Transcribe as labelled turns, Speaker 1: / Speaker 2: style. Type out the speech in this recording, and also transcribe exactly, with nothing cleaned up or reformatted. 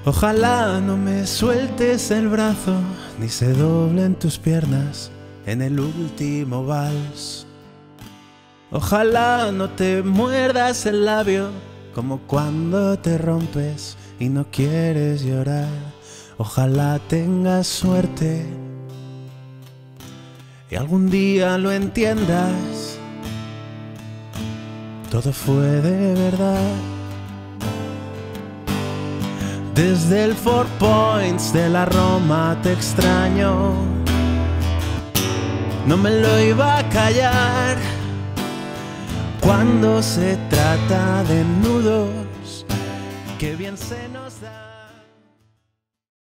Speaker 1: Ojalá no me sueltes el brazo, ni se doblen tus piernas en el último vals. Ojalá no te muerdas el labio, como cuando te rompes y no quieres llorar. Ojalá tengas suerte y algún día lo entiendas. Todo fue de verdad. Desde el Four Points de la Roma te extraño. No me lo iba a callar. Cuando se trata de nudos, que bien se nos